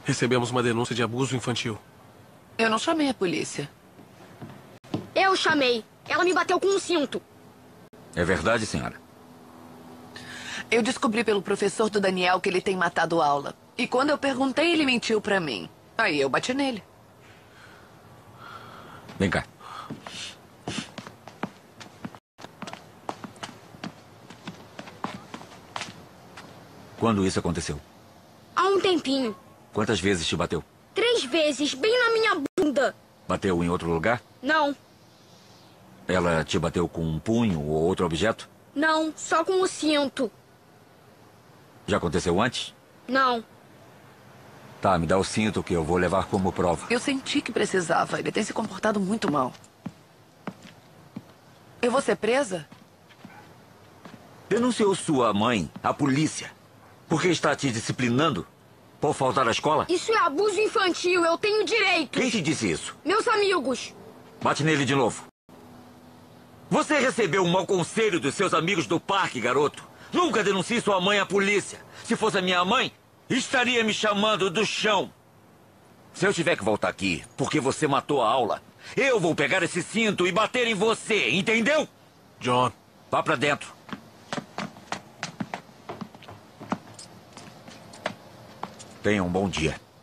Recebemos uma denúncia de abuso infantil. Eu não chamei a polícia. Eu chamei. Ela me bateu com um cinto. É verdade, senhora? Eu descobri pelo professor do Daniel que ele tem matado aula. E quando eu perguntei, ele mentiu pra mim. Aí eu bati nele. Vem cá. Quando isso aconteceu? Há um tempinho. Quantas vezes te bateu? 3 vezes, bem na minha bunda. Bateu em outro lugar? Não, Ela te bateu com um punho ou outro objeto? não, só com o cinto. Já aconteceu antes? Não. Tá, me dá o cinto que eu vou levar como prova. Eu senti que precisava. Ele tem se comportado muito mal. Eu vou ser presa? Denunciou sua mãe à polícia porque está te disciplinando por faltar à escola? Isso é abuso infantil, eu tenho direito. Quem te disse isso? Meus amigos. Bate nele de novo. Você recebeu um mau conselho dos seus amigos do parque, garoto. Nunca denuncie sua mãe à polícia. Se fosse a minha mãe, estaria me chamando do chão. Se eu tiver que voltar aqui porque você matou a aula, eu vou pegar esse cinto e bater em você, entendeu? John. Vá pra dentro. Tenha um bom dia.